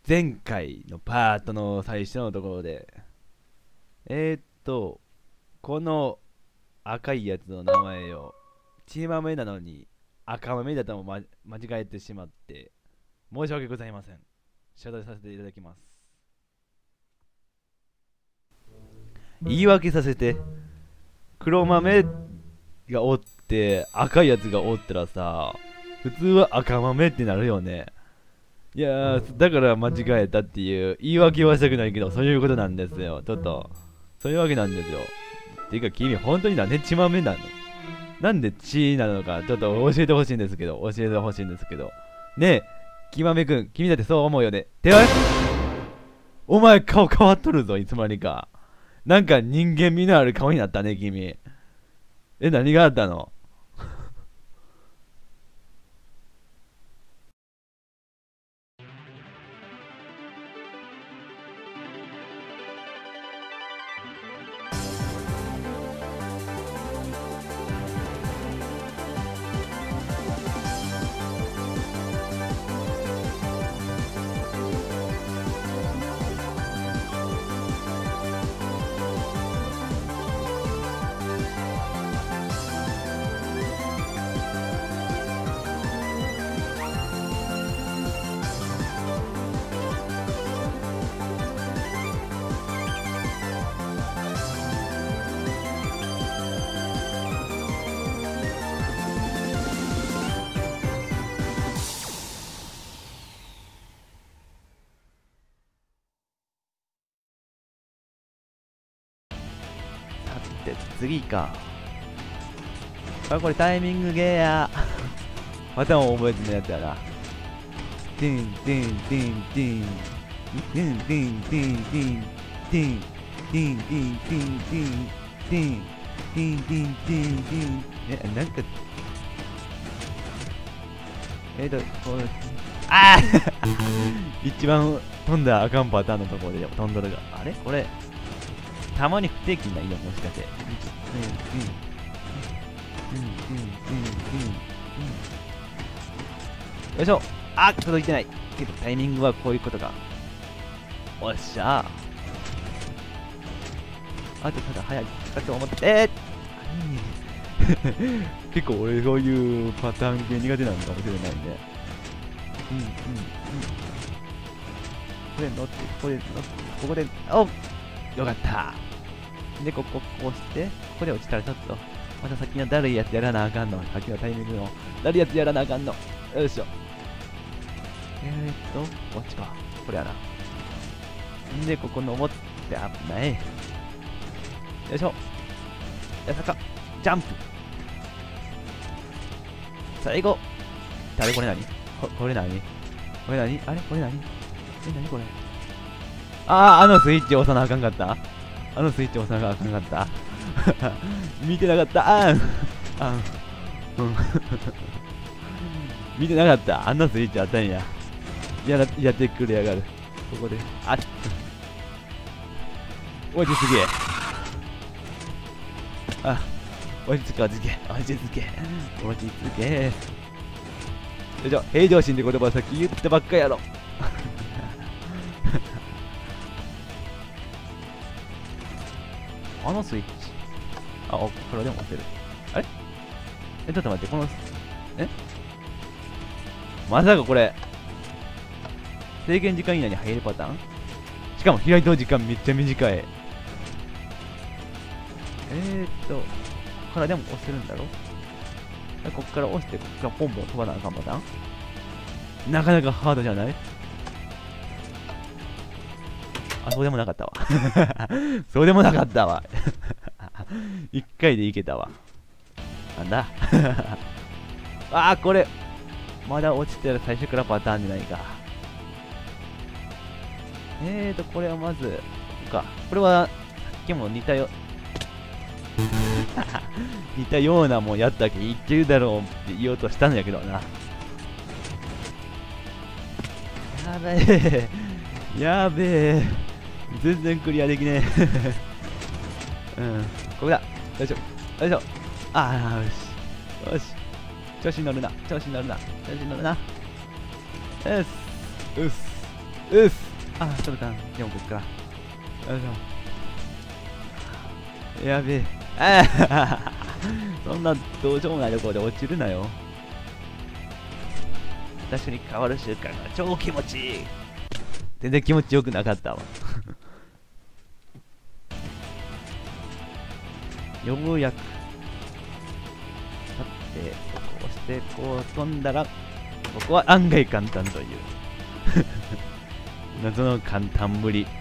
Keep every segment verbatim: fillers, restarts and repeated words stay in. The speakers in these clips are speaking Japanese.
前回のパートの最初のところで、えー、っと、この赤いやつの名前を、血豆なのに赤豆だとも、ま、間違えてしまって、申し訳ございません。謝罪させていただきます。言い訳させて、黒豆がおって赤いやつがおったらさ、普通は赤豆ってなるよね。いやー、だから間違えたっていう言い訳はしたくないけど、そういうことなんですよ。ちょっと、そういうわけなんですよ。ていうか君、本当になんで血豆なの？なんで血なのか、ちょっと教えてほしいんですけど、教えてほしいんですけど。ねえ、きまめくん、君だってそう思うよね。てわお前顔変わっとるぞ、いつまにか。なんか人間味のある顔になったね、君。え、何があったの？さて、次か。あ、これタイミングゲーや。またも覚えてないやつやな。ティンティンティンティン。ティンティンティンティン。ティンティンティンティンティン。ティンティンティンティンティン。え、なんか。えっと、これ。ああ一番飛んだあかんパターンのところで飛んどるが。あれこれ。たまに不定期ないのもしかして。うんうんうんうんうんうんよいしょ。あ、届いてない。けどタイミングはこういうことか。おっしゃあとただ早いかと思って。結構俺そういうパターン系苦手なのかもしれないね。うんうんうん。これ乗って、これ乗って、ここで、およかった。で、ここ、こうして、ここで落ちたらちょっと、また先のだるいやつやらなあかんの。先のタイミングのだるいやつやらなあかんの。よいしょ。えーっと、こっちか。これやな。んで、ここ登って危ない。よいしょ。やさか。ジャンプ。最後。あれこれ何ここれ何これ何あれこれ何え、何これあー、あのスイッチ押さなあかんかったあのスイッチ押さなあかんかった見てなかったあーんあんうん見てなかったあんなスイッチあったんややらやってくれやがるここであっ落ち着けあ落ち着け落ち着け落ち着け落ち着けよいしょ平常心で言葉さっき言ったばっかやろあのスイッチあ、お、これでも押せるあれえ、ちょっと待ってこのえまさかこれ制限時間以内に入るパターンしかも開いてる時間めっちゃ短いえーっとここからでも押せるんだろこっから押してこっからポンポン飛ばなあかんパターンなかなかハードじゃないあ、そうでもなかったわそうでもなかったわ一回でいけたわなんだあーこれまだ落ちてる最初からパターンじゃないかえーとこれはまずここかこれはさっきも似たよ似たようなもんやったっけいけるだろうって言おうとしたんだけどなやべえやべえ全然クリアできねえうんここだよいしょよいしょああよしよし調子に乗るな調子に乗るな調子に乗るなよしよしうっす。あ、それかん。でもこっから。よいしょ。やべえ。ああそんなどうしようもないところで落ちるなよ。私に変わる習慣が超気持ちいい。全然気持ちよくなかったわ。ようやく。さて、こうしてこう飛んだら、ここは案外簡単という。謎の簡単ぶり。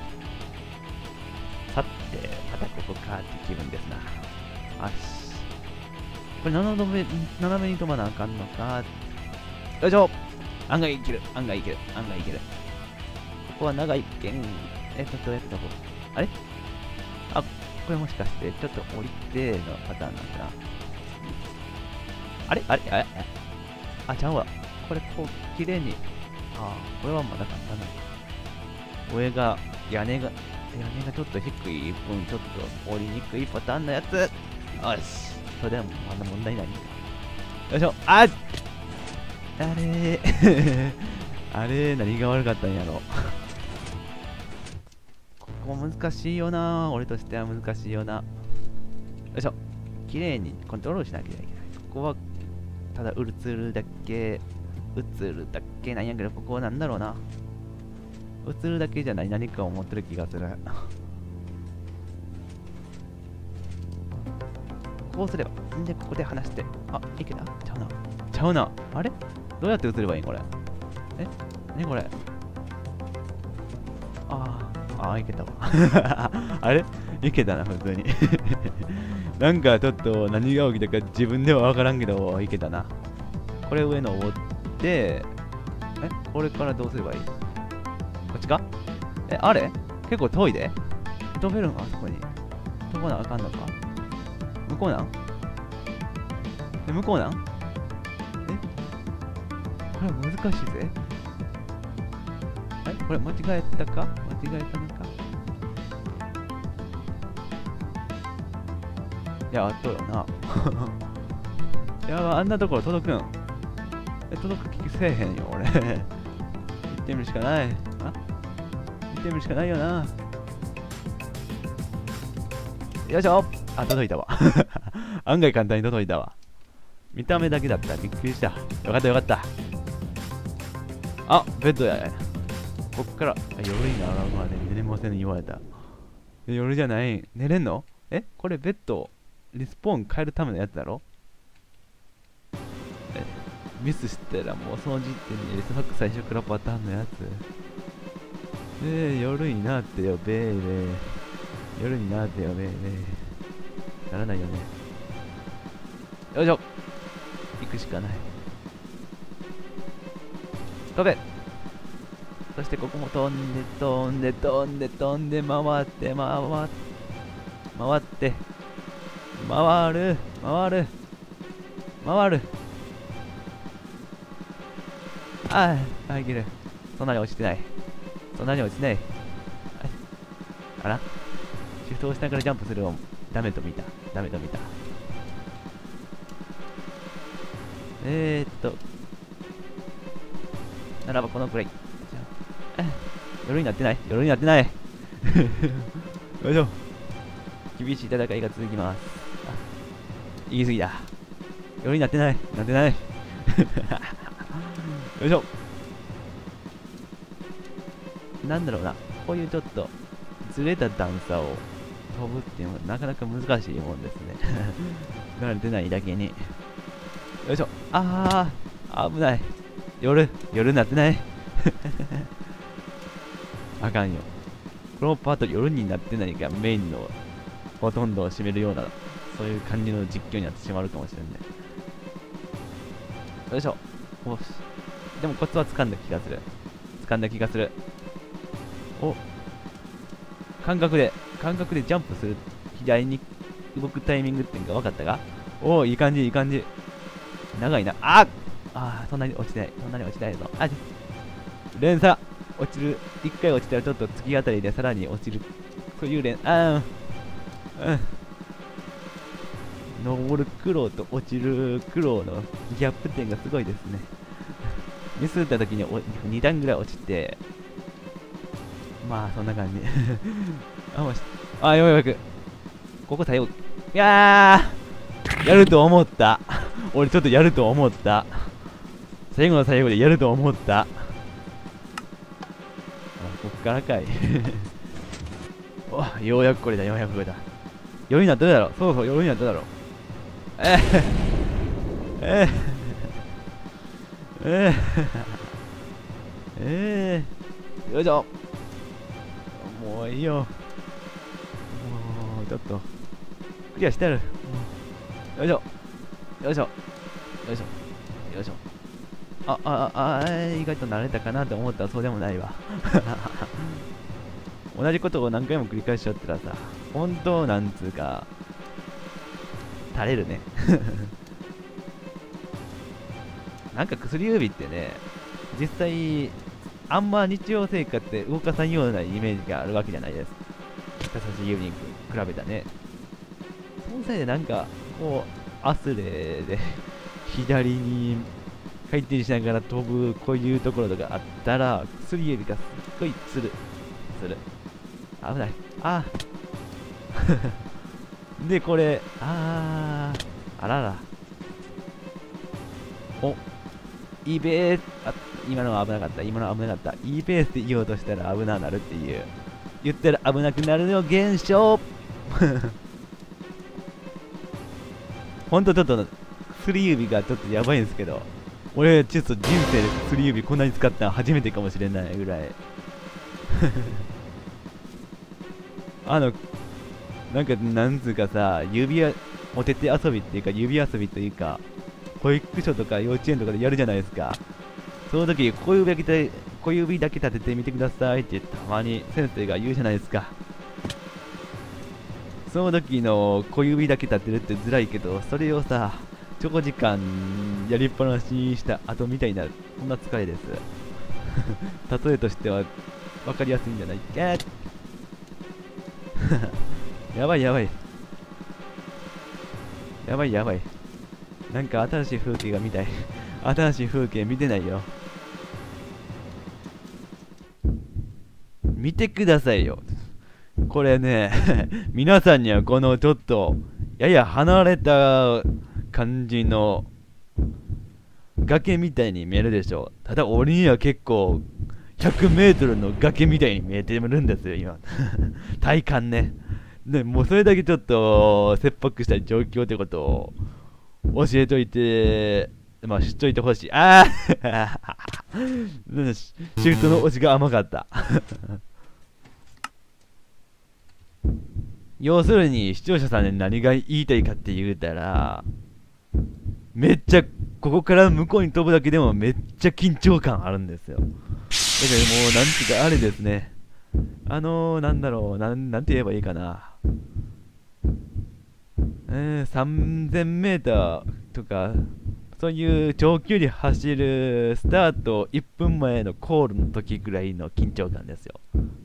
さて、またここかって気分ですな。よし。これ斜め、斜めに飛ばなあかんのか。よいしょ。案外いける。案外いける。案外いける。ここは長いけん。えっと、どうやって飛ぶ？あれあ、これもしかして、ちょっと降りてのパターンなんかな。あれあれあれあ、ちゃうわ。これ、こう、綺麗に。ああ、これはまだ簡単なのか。上が、屋根が、屋根がちょっと低い分、ちょっと降りにくいパターンのやつ。よし。それでもまだ問題ないんだ。よいしょ。あっあれーあれー、何が悪かったんやろ。ここも難しいよな。俺としては難しいよな。よいしょ。綺麗にコントロールしなきゃいけない。ここは、ただうつるだけ、うつるだけなんやけど、ここはなんだろうな。映るだけじゃない何かを持ってる気がする。こうすれば。んで、ここで離して。あ、いけた？ちゃうな。ちゃうな。あれどうやって映ればいいんこれ。え何これ。あー、あー、いけたわ。あれいけたな、普通に。なんかちょっと何が起きたか自分ではわからんけど、いけたな。これ上登って、えこれからどうすればいい？こっちか？え、あれ結構遠いで飛べるのあそこに。飛ばなあかんのか向こうなんえ、向こうなんえこれ難しいぜ。えこれ間違えたか間違えたのかいや、あっとよな。いや、あんなところ届くんえ、届く気せえへんよ、俺。行ってみるしかない。あ行ってみるしかないよな。よいしょあ、届いたわ。案外簡単に届いたわ。見た目だけだった。びっくりした。よかったよかった。あ、ベッドや。こっから、夜になるまで寝れませんね言われた。夜じゃない。寝れんのえこれベッド、リスポーン変えるためのやつだろえミスしたらもうその時点でリスハック最初からパターンのやつ。えー、夜になってよ、ベイベー。夜になってよ、ベイベー。ならないよね。よいしょ行くしかない。飛べそしてここも飛んで、飛んで、飛んで、飛んで、回って、回って、回って、回る、回る、回る。ああ、あ、いける。そんなに落ちてない。そんなに落ちてない。あらシフトをしながらジャンプするのダメと見た。ダメと見た。えーっと。ならばこのくらい。夜になってない夜になってないよいしょ厳しい戦いが続きます。言い過ぎだ。夜になってないなってないよいしょなんだろうなこういうちょっとずれた段差を飛ぶっていうのがなかなか難しいもんですね慣れてないだけによいしょあー危ない夜夜になってないあかんよこのパート夜になってないがメインのほとんどを占めるようなそういう感じの実況になってしまうかもしれんねよいしょおしでもコツは掴んだ気がする掴んだ気がするお感覚で感覚でジャンプする左に動くタイミングっていうのが分かったかおおいい感じいい感じ長いなああそんなに落ちてないそんなに落ちてないぞあ連鎖落ちる一回落ちたらちょっと月当たりでさらに落ちるそういう連あーうん登る苦労と落ちる苦労のギャップ点がすごいですねミスった時にに段ぐらい落ちてまあそんな感じあもしあようやくここ最後いやーやると思った俺ちょっとやると思った最後の最後でやると思ったあこっからかいおようやくこれだようやくこれだ夜になっただろそうそう夜になっただろええええええよいしょもういいよもうちょっとクリアしてやるよいしょよいしょよいしょよいしょああああ意外と慣れたかなと思ったらそうでもないわ同じことを何回も繰り返しちゃったらさ本当なんつうか垂れるねなんか薬指ってね実際あんま日常生活で動かさんようなイメージがあるわけじゃないです人差し指に比べたねそのせいでなんかこうアスレで左に回転しながら飛ぶこういうところとかあったら薬指がすっごいつるつる危ないあでこれあーあららおいいペースあ今のは危なかった今のは危なかったいいペースで言おうとしたら危なくなるっていう言ったら危なくなるの現象ほんとちょっと薬指がちょっとやばいんですけど俺ちょっと人生で薬指こんなに使ったの初めてかもしれないぐらいあのなんかなんつうかさ指やお手手遊びっていうか指遊びというか保育所とか幼稚園とかでやるじゃないですかその時小指だけ小指だけ立ててみてくださいってたまに先生が言うじゃないですかその時の小指だけ立てるって辛いけどそれをさ長時間やりっぱなしにした後みたいなこんな疲れです例えとしては分かりやすいんじゃないかやばいやばいやばいやばいなんか新しい風景が見たい新しい風景見てないよ見てくださいよこれね皆さんにはこのちょっとやや離れた感じの崖みたいに見えるでしょただ俺には結構ひゃくメートルの崖みたいに見えてるんですよ今体感ねでもうそれだけちょっと切迫した状況ってことを教えといてまあ知っといてほしいああシフトの押しが甘かった要するに視聴者さんに何が言いたいかって言うたらめっちゃここから向こうに飛ぶだけでもめっちゃ緊張感あるんですよだからもうなんていうかあれですねあのー、なんだろうなん、なんて言えばいいかなえー、さんぜんメーターとかそういう長距離走るスタートいっぷんまえのコールの時ぐらいの緊張感ですよ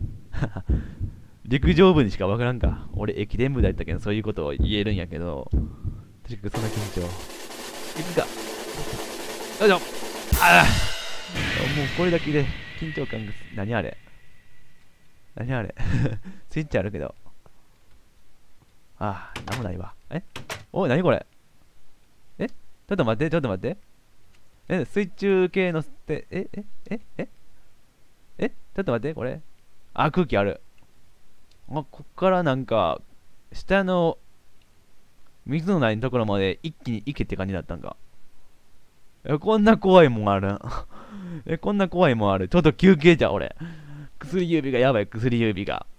陸上部にしかわからんか俺駅伝部だったけどそういうことを言えるんやけどとにかくそんな緊張いくかよいしょああもうこれだけで緊張感が何あれ何あれスイッチあるけどああなんもないわえおい何これえちょっと待ってちょっと待ってえ水中系のってえええええちょっと待ってこれあ空気あるあこっからなんか下の水のないところまで一気に行けって感じだったんかえこんな怖いもんあるんえこんな怖いもんあるちょっと休憩じゃ俺薬指がやばい薬指が